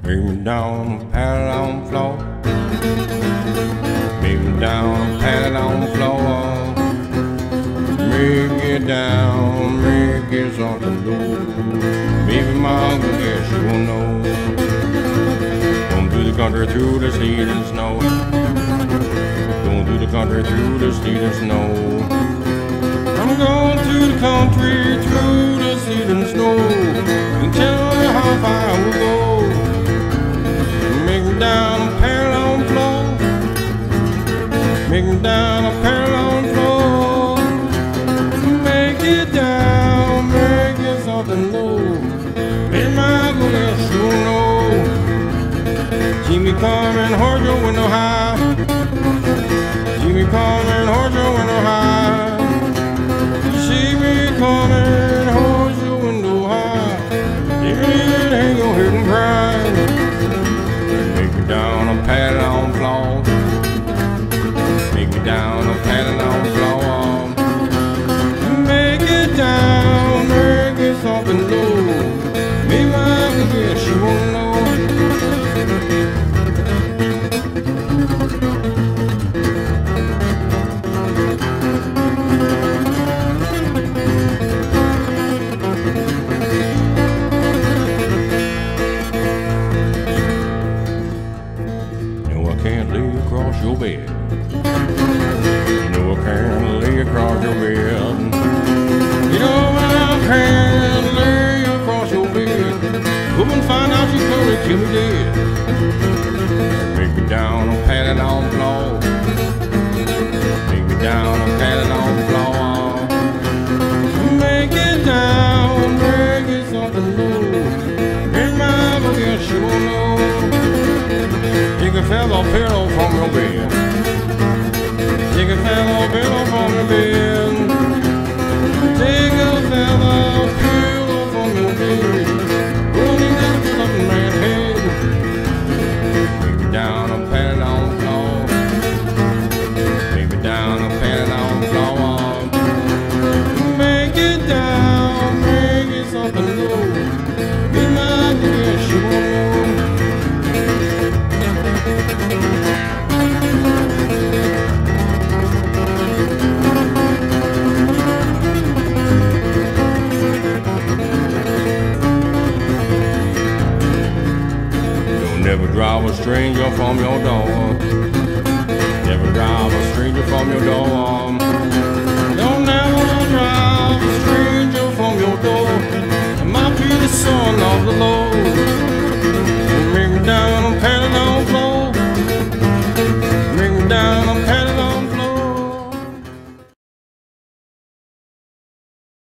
Take me down the pallet on the floor. Take me down the pallet on the floor. Make it down, make it something low. Baby, mom, guess you will know. Going through the country through the sleet and snow. Going through the country through the sleet and snow. I'm going through the country through the sleet and snow. And tell you how far I will go. Make me down a pallet on the floor. Make me down a pallet on the floor. Make it down, make it something low. Baby, my goodness, you know. See me coming, hold your window high. See me coming, hold your window high. You see me coming, hold your window high. Even hang your head and cry. Make me down a pallet on the floor. Make me down a pallet on the floor. Make it down, make it something low. Maybe I can guess you won't know. No, I can't lay across your bed. You know I can't lay across your bed. You know I can't lay across your bed. Woman find out she's gonna kill me dead. Make me down a pallet on the floor. Make me down a pallet on the floor. Make it down, make it something low. Make my guess you won't know. Take a feather pillow from your bed. Take a feather pillow from your bed. Take a feather pillow from your bed. Rolling down to the man's head. Take me down a pallet on the floor. Take me down a pallet on the floor. Make it down, make it something low. Be my guess you won't know. Never drive a stranger from your door. Never drive a stranger from your door. Don't never drive a stranger from your door. It might be the son of the Lord.